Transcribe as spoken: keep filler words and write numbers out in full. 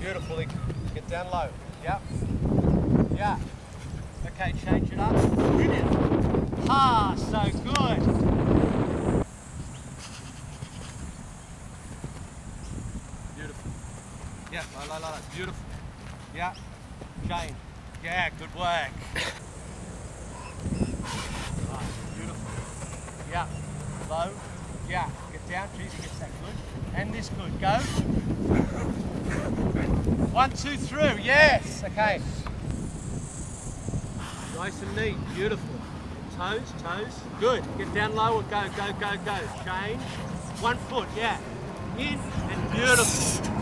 Beautiful. Get down low. Yep. Yeah. Okay, change it up. Brilliant. Ah, so good. Beautiful. Yeah, low, low, low, low. Beautiful. Yeah. Change. Yeah, good work. Right, beautiful. Yeah. Low. Yeah. Get down. Jeez, gets that good. And this good. Go. One, two, through. Yes. Okay. Nice and neat. Beautiful. Toes, toes. Good. Get down lower. Go, go, go, go. Change. One foot. Yeah. In and beautiful.